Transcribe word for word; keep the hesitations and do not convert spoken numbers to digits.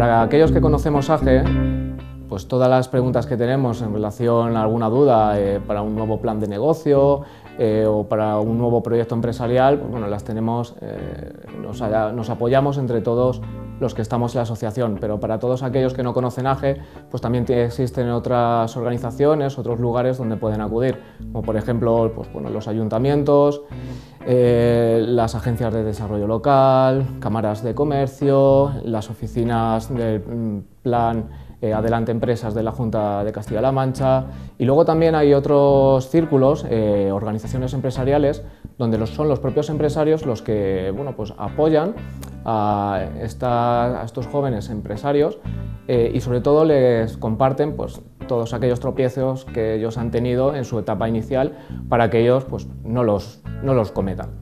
Para aquellos que conocemos A G E, pues todas las preguntas que tenemos en relación a alguna duda eh, para un nuevo plan de negocio eh, o para un nuevo proyecto empresarial, pues bueno, las tenemos, eh, nos, nos apoyamos entre todos los que estamos en la asociación, pero para todos aquellos que no conocen A G E, pues también existen otras organizaciones, otros lugares donde pueden acudir, como por ejemplo pues, bueno, los ayuntamientos, eh, las agencias de desarrollo local, cámaras de comercio, las oficinas del plan Eh, Adelante Empresas de la Junta de Castilla-La Mancha, y luego también hay otros círculos, eh, organizaciones empresariales, donde los, son los propios empresarios los que bueno, pues apoyan a, esta, a estos jóvenes empresarios eh, y sobre todo les comparten pues, todos aquellos tropiezos que ellos han tenido en su etapa inicial para que ellos pues, no los, no los cometan.